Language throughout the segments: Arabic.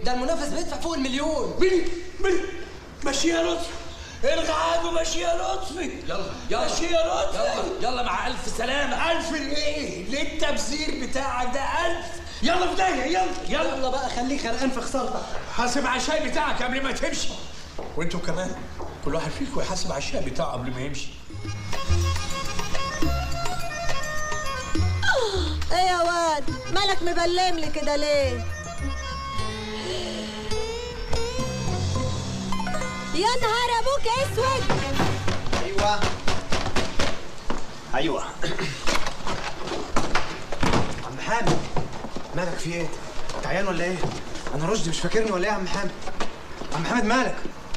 ده المنافس بيدفع فوق المليون. ماشي يا لطفي، الغى ماشي يا لطفي. يلا ماشي يا لطفي. يلا مع الف سلامه. 1000 ايه؟ ليه التبذير بتاعك ده 1000؟ يلا في داهيه. يلا بقى خليك غرقان في خسارتك. حاسب على الشاي بتاعك قبل ما تمشي، وانتوا كمان كل واحد فيكم يحاسب على الشاي بتاعه قبل ما يمشي. ايه يا واد مالك مبلم لي كده ليه؟ يا نهار ابوك اسود. ايوه عم حامد، مالك في ايه؟ انت عيان ولا ايه؟ انا رشدي مش فاكرني ولا ايه يا عم حامد؟ عم حامد مالك؟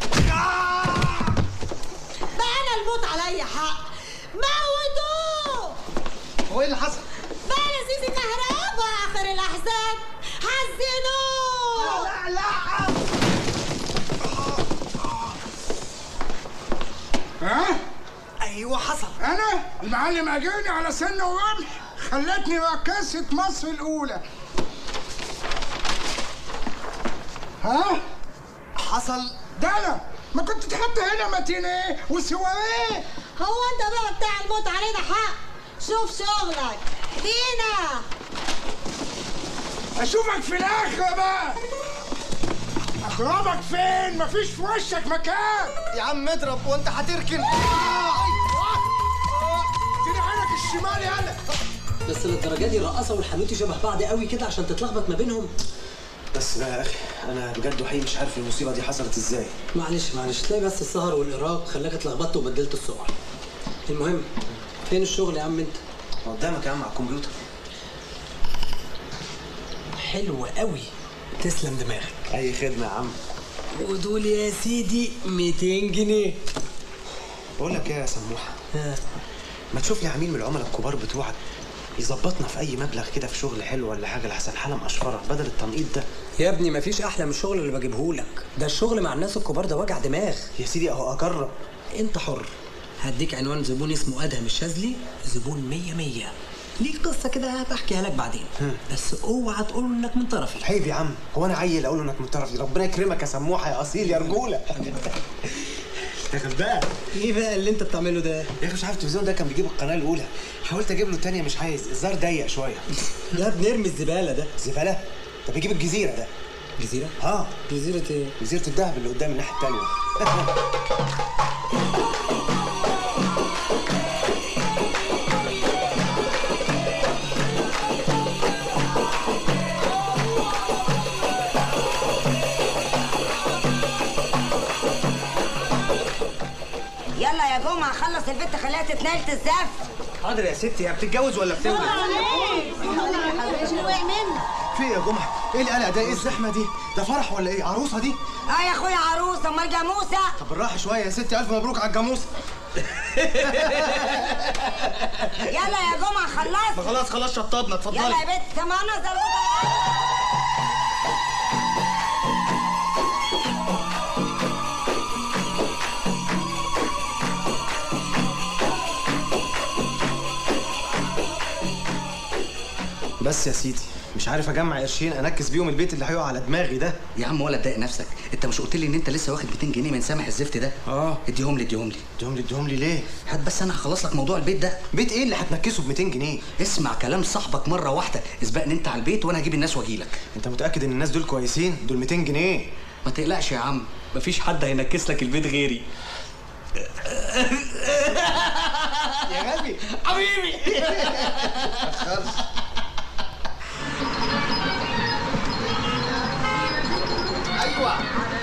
بقى انا الموت عليا حق، موتوه. هو ايه اللي حصل؟ بقى لذيذ كهربا اخر الاحزان، حزنوه. لا ها؟ ايوه حصل. انا المعلم اجاني على سن ورمح، خلتني رقاصة مصر الاولى. ها؟ حصل. ده انا ما كنت تحط هنا ماتينيه وسواريه. هو انت بقى بتاع الموت علينا حق؟ شوف شغلك دينا. اشوفك في الاخر بقى. اضربك فين؟ مفيش في وشك مكان. يا عم اضرب وانت هتركن. اديني عينك الشمال يالا. بس للدرجه دي الرقاصه والحانوتي شبه بعض قوي كده عشان تتلخبط ما بينهم؟ بس بقى يا اخي انا بجد وحقيقي مش عارف المصيبه دي حصلت ازاي. معلش تلاقي بس السهر والارهاق خلاك اتلخبطت وبدلت الصور. المهم فين الشغل يا عم انت؟ قدامك يا عم على الكمبيوتر. حلو قوي، تسلم دماغك. اي خدمه يا عم. ودول يا سيدي 200 جنيه. بقول لك ايه يا سموحه، ما تشوف لي عميل من العملاء الكبار بتوعك يظبطنا في اي مبلغ كده في شغل حلو ولا حاجه لحسن حاله مقشفره بدل التنقيط ده. يا ابني مفيش احلى من الشغل اللي بجيبهولك، ده الشغل مع الناس الكبار ده وجع دماغ. يا سيدي اهو اجرب. انت حر. هديك عنوان زبون اسمه ادهم الشاذلي، زبون 100 ليه قصه كده بحكيها لك بعدين. بس اوعى تقول انك من طرفي. عيب يا عم، هو انا عيل اقول انك من طرفي؟ ربنا يكرمك يا سموحه يا اصيل يا رجوله. بقى ايه بقى اللي انت بتعمله ده؟ يا اخي مش عارف التلفزيون ده كان بيجيب القناه الاولى، حاولت اجيب له الثانيه مش عايز، الزار ضيق شويه. يا ابني ارمي الزباله ده. زباله؟ طب يجيب الجزيره ده. جزيره؟ اه جزيره ايه؟ جزيره الذهب اللي قدام الناحيه الثانيه. يلا يا جمعة خلص البت خليها تتنقل تزف. حاضر يا ستي، هي بتتجوز ولا بتولد؟ في ايه يا جمعة؟ ايه القلق ده؟ ايه الزحمة دي؟ ده فرح ولا ايه؟ عروسة دي؟ اه يا اخويا عروسة، امال جاموسة؟ طب بالراحة شوية يا ستي، ألف مبروك على الجاموسة. يلا يا جمعة خلصت. خلاص شطبنا، اتفضلي. يلا يا بت كمان زربوطة. بس يا سيدي مش عارف اجمع قرشين انكس بيهم البيت اللي هيقع على دماغي ده. يا عم ولا تضايق نفسك، انت مش قلت لي ان انت لسه واخد 200 جنيه من سامح الزفت ده؟ اديهم لي ليه؟ هات بس انا هخلص لك موضوع البيت ده. بيت ايه اللي هتنكسه ب 200 جنيه؟ اسمع كلام صاحبك مره واحده، اسبقني انت على البيت وانا هجيب الناس واجي لك. انت متاكد ان الناس دول كويسين؟ دول 200 جنيه. ما تقلقش يا عم، مفيش حد هينكس لك البيت غيري. يا غبي حبيبي. ايوه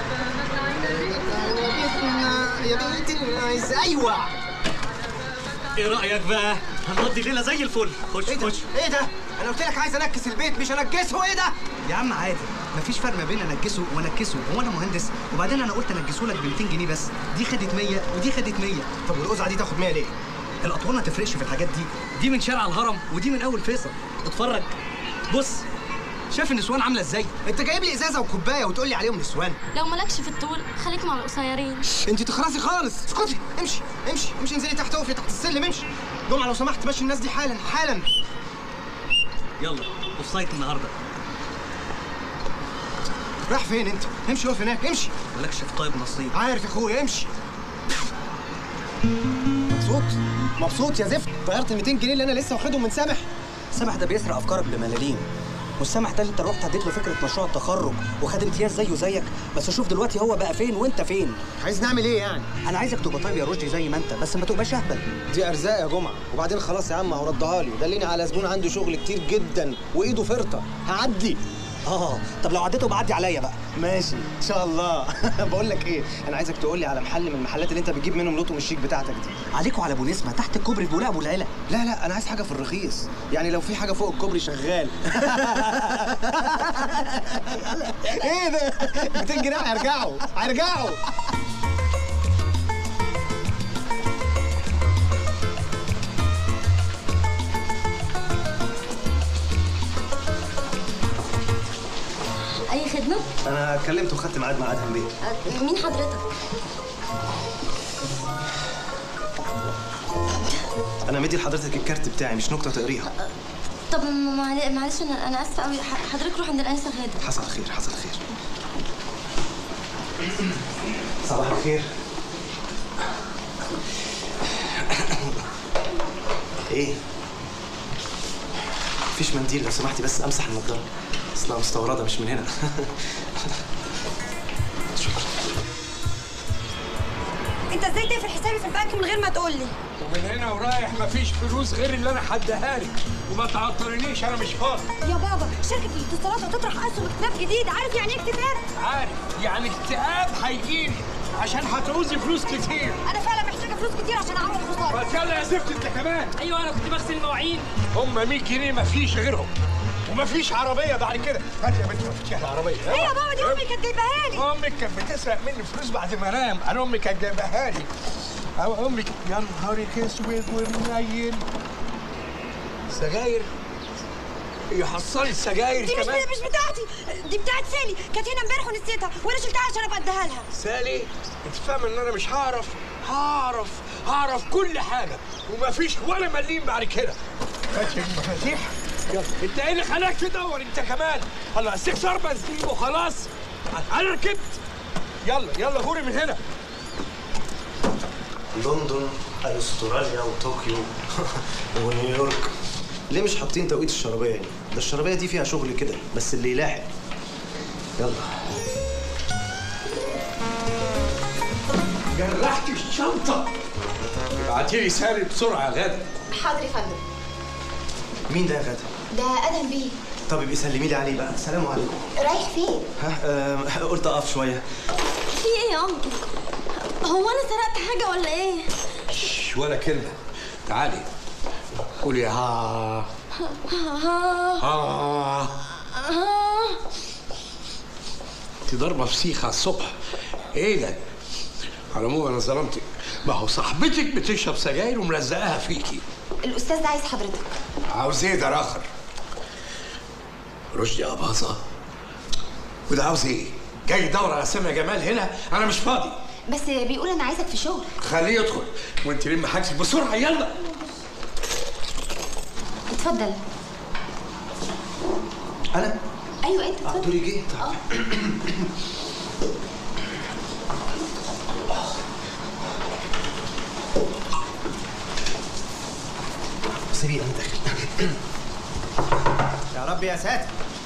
يا بنت الناس. ايوه ايه رايك بقى؟ هنقضي ليله زي الفل. خش ايه ده؟ ايه ده؟ انا قلت لك عايز انكس البيت مش انكسه. ايه ده؟ يا عم عادي، مفيش فرق ما بين انكسه وانكسه، هو انا مهندس؟ وبعدين انا قلت انكسه لك ب 200 جنيه بس، دي خدت 100 ودي خدت 100. طب والقزعه دي تاخد 100 ليه؟ الاطوال ما تفرقش في الحاجات دي من شارع الهرم ودي من اول فيصل. اتفرج بص، شايف النسوان عامله ازاي؟ انت جايب لي ازازه وكوبايه وتقول لي عليهم نسوان؟ لو مالكش في الطول خليك مع القصيرين. انت تخرسي خالص. اسكتي. امشي انزلي تحت، اقفي تحت السلم. امشي جمعه لو سمحت، مشي الناس دي حالا. يلا اوف سايت النهارده. رايح فين انت؟ امشي واقف هناك، امشي. مالكش في طيب نصيب. عارف يا اخويا، امشي. مبسوط يا زفت؟ غيرت ال 200 جنيه اللي انا لسه واخدهم من سامح. سامح ده بيسرق افكارك بملاليم، والسامح ده اللي انت رحت اديت له فكره مشروع التخرج وخد امتياز زيه زيك، بس شوف دلوقتي هو بقى فين وانت فين. عايز نعمل ايه يعني؟ انا عايزك تبقى طيب يا رشدي زي ما انت، بس ما تبقاش اهبل. دي ارزاق يا جمعه، وبعدين خلاص يا عم اهو ردها لي، دلني على زبون عنده شغل كتير جدا وايده فرطه، هعدي. طب لو عديته بعدي عليا بقى. ماشي ان شاء الله. بقول لك ايه، انا عايزك تقول لي على محل من المحلات اللي انت بتجيب منهم لوتو الشيك بتاعتك دي. عليكوا على ابو نسمه تحت الكوبري في بولاق ابو العيله. لا انا عايز حاجه في الرخيص، يعني لو في حاجه فوق الكوبري شغال. ايه ده؟ 200 جنيه هيرجعوا. اي خدمه؟ انا كلمته وخدت ميعاد مع ادهم بيه. مين حضرتك؟ انا مدي لحضرتك الكارت بتاعي، مش نكته تقريها. طب معلش انا اسفه قوي، حضرتك روح عند الانسه غاده. حصل خير. صباح الخير. ايه؟ مفيش منديل لو سمحتي، بس امسح النضاره، اصلها مستورده مش من هنا. شكرا. انت ازاي تقفل حسابي في البنك من غير ما تقول لي؟ ومن هنا ورايح مفيش فلوس غير اللي انا هديها لك، وما تعطلنيش انا مش فاضي. يا بابا شركه الاتصالات هتطرح اسهم اكتتاب جديد، عارف يعني ايه اكتتاب؟ عارف يعني اكتئاب هيجيلي عشان هتعوزي فلوس كتير. انا فعلا محتاجه فلوس كتير عشان اعوض الخساره. بس يلا يا زفت انت كمان. ايوه انا كنت بغسل مواعين. هم 100 جنيه مفيش غيرهم، ومفيش عربيه بعد كده. هات يا بنتي مفاتيح العربيه. ايه يا بابا، دي امي كانت جايباها لي. امك كانت بتسرق مني فلوس بعد ما انام، انا امي كانت جايباها لي. أو امك يا نهارك اسود ومنيل. سجاير؟ يحصلي السجاير دي كمان؟ مش بتاعتي، دي بتاعت سالي، كانت هنا امبارح ونسيتها وانا شلتها عشان ابقى اديها لها. سالي انت فاهمه ان انا مش هعرف كل حاجه، ومفيش ولا مليم بعد كده. هاتي المفاتيح. يلا انت ايه اللي خلاك تدور انت كمان؟ الله استكسر بنزين وخلاص. انا ركبت. يلا غوري من هنا. لندن، استراليا وطوكيو ونيويورك. ليه مش حاطين توقيت الشرابيه هنا؟ ده الشرابيه دي فيها شغل كده، بس اللي يلاحق. يلا. جرحت الشنطه. ابعتي لي سالي بسرعه يا غاده. حاضر يا فندم. مين ده يا غاده؟ ده ادهم بيه. طب يبقى سلمي لي عليه بقى. السلام عليكم. رايح فين؟ قلت اقف شويه. في ايه يا انكل؟ هو انا سرقت حاجه ولا ايه؟ ولا كلمه. تعالي قولي ها. انت ضربه فسيخه على الصبح. ايه ده؟ على العموم انا ظلمتك، ما هو صاحبتك بتشرب سجاير وملزقاها فيكي. الاستاذ ده عايز حضرتك. عاوز ايه ده راخر؟ رشدي يا باظه. وده عاوز ايه؟ جاي يدور على سامية جمال هنا؟ انا مش فاضي. بس بيقول انا عايزك في شغل. خليه يدخل وانت لم حاجتك بسرعه. يلا اتفضل. انا؟ ايوه انت اتفضل. دوري جه. سيبي انا داخل. يا رب يا ساتر.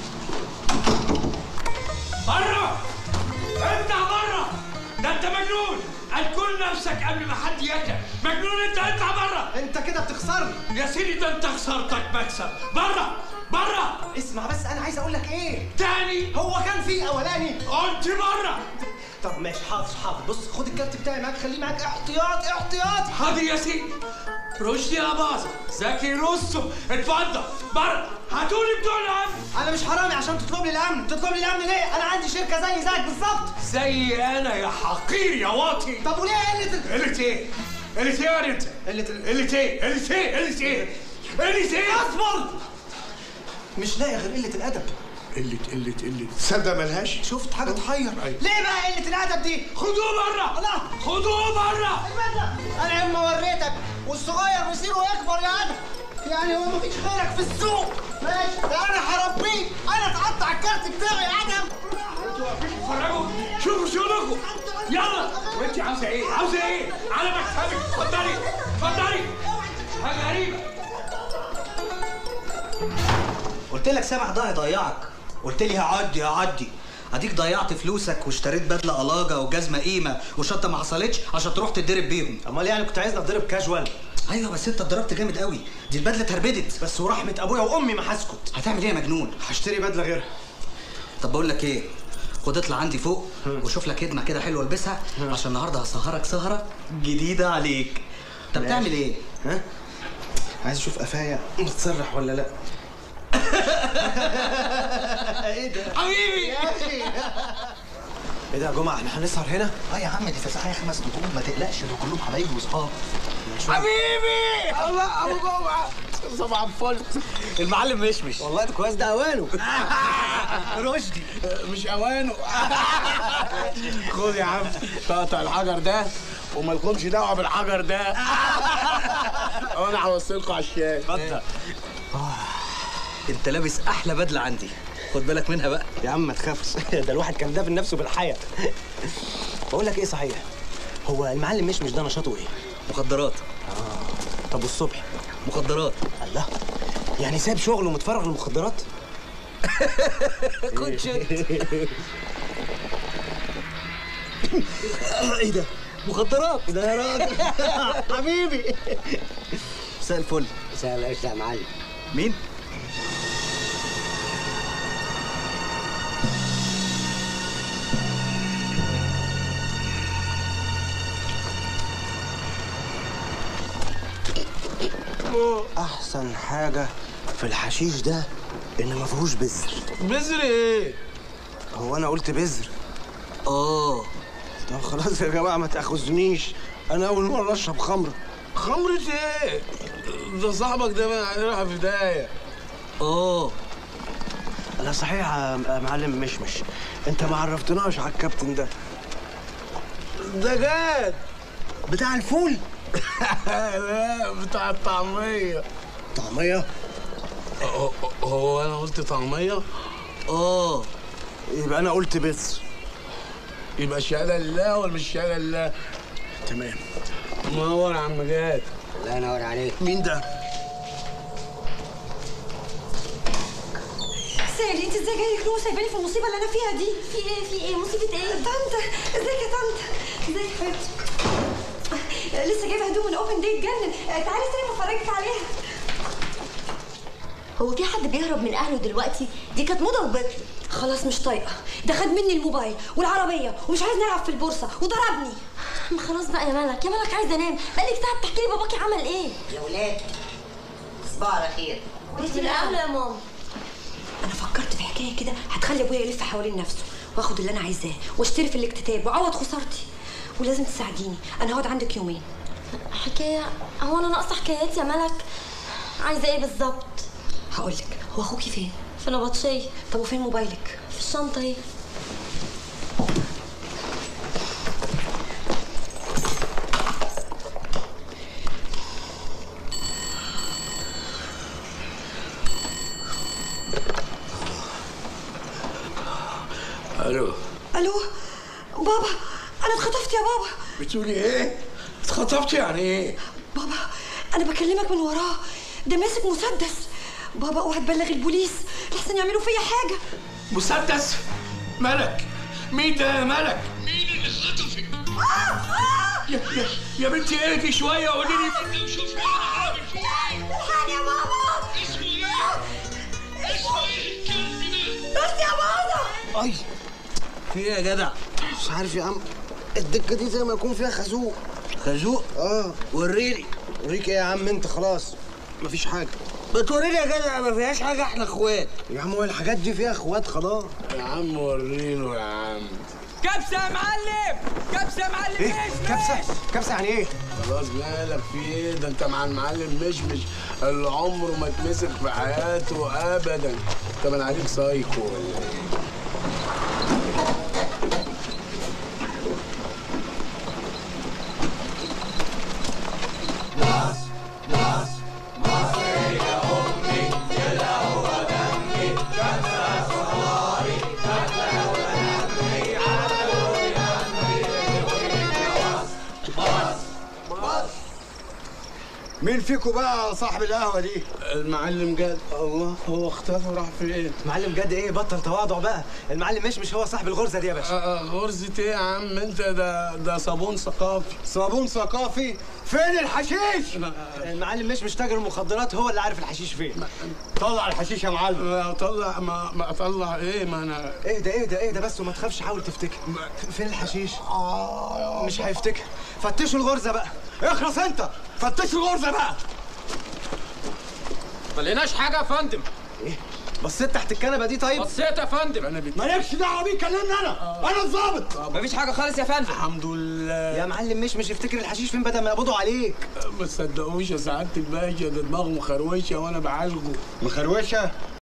بره! افتح بره! ده انت مجنون! هتكون نفسك قبل ما حد ياكل. مجنون انت، اطلع بره! انت كده بتخسرني يا سيدي، ده انت خسارتك مكسب. بره! اسمع بس، انا عايز اقول لك ايه تاني؟ هو كان في اولاني. قلت بره! طب ماشي، حاضر. بص خد الكارت بتاعي معاك، خليه معاك احتياطي. حاضر يا سيدي. رشدي يا باظه، زكي روسو، اتفضل بره. هاتولي بتوع الامن. انا مش حرامي عشان تطلب لي الامن. تطلب لي الامن ليه؟ انا عندي شركه زيك بالظبط. زي انا يا حقير يا واطي. طب وليه قلة ايه يا انت؟ قلة ايه؟ اصبر. مش لاقي غير قله الادب. قلة تصدق ملهاش. شفت حاجه تحير. أيوة. ليه بقى قله الادب دي؟ خدوه بره. الله، خدوه بره. انا اما وريتك والصغير مصيره يكبر يا ادم. يعني هو مفيش غيرك في السوق. ماشي، ده انا هربيك. انا اتقطع الكارت بتاعي يا ادم. انتوا واقفين تتفرجوا؟ شوفوا شغلكم يلا. وانت عاوزه ايه؟ عاوزه ايه؟ على مكتبك. اتفضلي اتفضلي. حاجه غريبه. قلت لك سامح ده هيضيعك، قلت لي هعدي. اديك ضيعت فلوسك واشتريت بدله قلاجه وجزمه قيمه وشنطه ما حصلتش عشان تروح تتضرب بيهم. امال يعني كنت عايزني اتضرب كاجوال؟ ايوه بس انت اتضربت جامد قوي، دي البدله اتهربدت. بس ورحمه ابويا وامي ما هسكت. هتعمل ايه يا مجنون؟ هشتري بدله غيرها. طب بقول لك ايه، خد اطلع عندي فوق وشوف لك هدمه كده حلوه البسها عشان النهارده هسهرك سهره جديده عليك. طب بتعمل ايه؟ ها؟ عايز اشوف قفايا بتسرح ولا لا. ايه ده؟ حبيبي يا اخي ايه ده يا جماعه؟ احنا هنسهر هنا؟ يا عم دي فسحه 5 نجوم، ما تقلقش دول كلهم حبايبي واصحاب. حبيبي الله ابو جمعه صباح الفل. المعلم مشمش. والله ده كويس، ده اوانه. رشدي مش اوانه. خد يا عم تقطع الحجر ده ومالكمش دعوه بالحجر ده. وانا هوصلكوا على الشاي. اتفضل. انت لابس احلى بدله عندي، خد بالك منها بقى. يا عم ما تخافش. ده الواحد كان دافن نفسه بالحياه. بقول لك ايه صحيح، هو المعلم مش ده نشاطه ايه؟ مخدرات. طب والصبح؟ مخدرات. الله، يعني ساب شغله ومتفرغ للمخدرات؟ كنت شد. ايه ده؟ مخدرات ده يا راجل. حبيبي. مساء الفل. مساء العيش يا معلم. مين؟ احسن حاجه في الحشيش ده ان ما فيهوش بذر. بذر ايه؟ هو انا قلت بذر؟ طب خلاص يا جماعه ما تاخذنيش، انا اول مره اشرب خمره. خمرة ايه؟ ده صاحبك ده بقى هنروح في بدايه. انا صحيح يا معلم مشمش، انت ما عرفتناش على الكابتن ده. ده جاد بتاع الفول؟ لا بتاع الطعميه. طعميه؟ هو انا قلت طعميه؟ يبقى انا قلت بذر. يبقى الشهاده لله ولا مش شهاده لله؟ تمام. منور يا عم جاد. الله ينور عليك. مين ده؟ سالي انت ازاي جايه نور سايباني في المصيبه اللي انا فيها دي؟ في ايه مصيبه ايه؟ طنط ازيك يا طنط؟ ازيك يا حبيبتي؟ لسه جايبه هدوم من اوبن ديت جنن. تعالي استلمي افرجك عليها. هو في حد بيهرب من اهله دلوقتي؟ دي كانت موضه وبطلت. خلاص مش طايقه، ده خد مني الموبايل والعربيه ومش عايز نلعب في البورصه وضربني. ما خلاص بقى يا ملك، يا ملك عايزه انام، بقالك ساعه بتحكي لي باباكي عمل ايه. يا ولاد تصبحوا على خير. انت الاولى يا ماما. انا فكرت في حكايه كده هتخلي ابويا يلف حوالين نفسه واخد اللي انا عايزاه واشتري في الاكتتاب واعوض خسارتي، ولازم تساعديني. انا هقعد عندك يومين. حكايه؟ هو انا ناقصه حكايات يا ملك؟ عايزه ايه بالظبط؟ هقولك. هو اخوكي فين؟ في نبطشيه. طب وفين موبايلك؟ في الشنطه اهي. الو. الو بابا، انا اتخطفت يا بابا. بتقولي ايه؟ اتخطفت يعني ايه؟ بابا انا بكلمك من وراه، ده ماسك مسدس. بابا اوعى تبلغ البوليس لحسن يعملوا فيا حاجه. مسدس؟ ملك مين ده يا ملك؟ مين اللي خطفك؟ يا بنتي اهدي شويه وقولي لي مين ده وشوفي انا عامل فيه ايه. الحقني يا بابا. اسمه ايه؟ اسمه ايه الكلب ده؟ بس يا بابا. اي في ايه يا جدع؟ مش عارف يا عم، الدكه دي زي ما يكون فيها خازوق. خازوق؟ وريني. وريك ايه يا عم انت؟ خلاص مفيش حاجه. بتوريني يا جدع؟ ما فيهاش حاجه، احنا اخوات يا عم هو الحاجات دي فيها اخوات خلاص. يا عم وريله يا عم. كبسه يا معلم، كبسه يا معلم. ايه كبسه؟ كبسه يعني ايه؟ خلاص مالك في ايه؟ ده انت مع المعلم مشمش اللي عمره ما اتمسك في حياته ابدا. طب انا عليك سايكو ولا ايه؟ مين فيكم بقى صاحب القهوه دي؟ المعلم جد. الله، هو اختفى راح فين؟ معلم جد ايه؟ بطل تواضع بقى. المعلم مش هو صاحب الغرزه دي يا باشا. غرزة ايه يا عم انت؟ ده صابون ثقافي. صابون ثقافي؟ فين الحشيش؟ المعلم مش تاجر المخدرات، هو اللي عارف الحشيش فين. طلع الحشيش يا معلم. اطلع ما اطلع ايه؟ ما انا ايه ده بس، وما تخافش، حاول تفتكر. فين الحشيش؟ مش هيفتكر. فتشوا الغرزه بقى. اخلص انت، فتشوا الغرزه بقى. ما لقيناش حاجه يا فندم. ايه؟ بصيت تحت الكنبه دي؟ طيب بصيت يا فندم. مالكش دعوه بيه، كلمني انا الظابط. مفيش حاجه خالص يا فندم. الحمد لله. يا معلم مش يفتكر الحشيش فين بدل ما يقبضوا عليك. ما تصدقوش يا سعاده الباشا، ده دماغه مخروشه وانا بعالجه. مخروشه؟